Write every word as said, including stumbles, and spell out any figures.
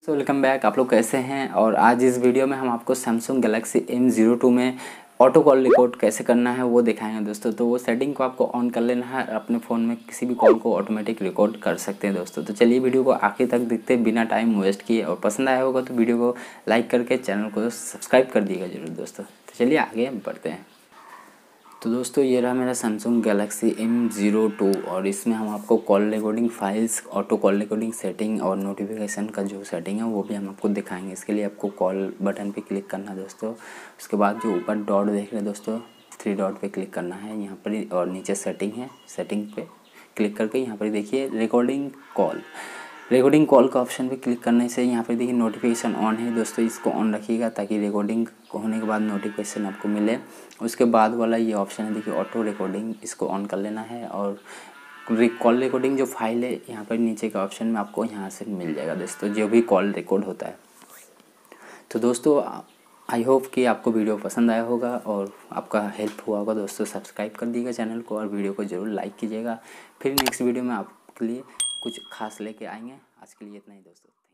तो welcome back. आप लोग कैसे हैं? और आज इस वीडियो में हम आपको Samsung Galaxy M zero two में ऑटो कॉल रिकॉर्ड कैसे करना है वो दिखाएंगे दोस्तों। तो वो सेटिंग को आपको ऑन कर लेना है, अपने फ़ोन में किसी भी कॉल को ऑटोमेटिक रिकॉर्ड कर सकते हैं दोस्तों। तो चलिए वीडियो को आखिर तक देखते बिना टाइम वेस्ट किए, और पसंद आया होगा तो वीडियो को लाइक करके चैनल को सब्सक्राइब कर दिएगा जरूर दोस्तों। तो चलिए आगे बढ़ते हैं। तो दोस्तों ये रहा मेरा Samsung Galaxy M zero two, और इसमें हम आपको call recording files, auto call recording setting और नोटिफिकेशन का जो सेटिंग है वो भी हम आपको दिखाएंगे। इसके लिए आपको कॉल बटन पे क्लिक करना है दोस्तों। उसके बाद जो ऊपर डॉट देख रहे हैं दोस्तों, थ्री डॉट पे क्लिक करना है यहाँ पर, और नीचे सेटिंग है, सेटिंग पे क्लिक करके यहाँ पर देखिए रिकॉर्डिंग कॉल, रिकॉर्डिंग कॉल का ऑप्शन पे क्लिक करने से यहाँ पे देखिए नोटिफिकेशन ऑन है दोस्तों। इसको ऑन रखिएगा ताकि रिकॉर्डिंग होने के बाद नोटिफिकेशन आपको मिले। उसके बाद वाला ये ऑप्शन है देखिए ऑटो रिकॉर्डिंग, इसको ऑन कर लेना है। और कॉल रिकॉर्डिंग जो फाइल है यहाँ पर नीचे का ऑप्शन में आपको यहाँ से मिल जाएगा दोस्तों, जो भी कॉल रिकॉर्ड होता है। तो दोस्तों आई होप कि आपको वीडियो पसंद आया होगा और आपका हेल्प हुआ होगा दोस्तों। सब्सक्राइब कर दीजिएगा चैनल को और वीडियो को ज़रूर लाइक कीजिएगा। फिर नेक्स्ट वीडियो में आपके लिए कुछ खास लेके आएंगे। आज के लिए इतना ही दोस्तों।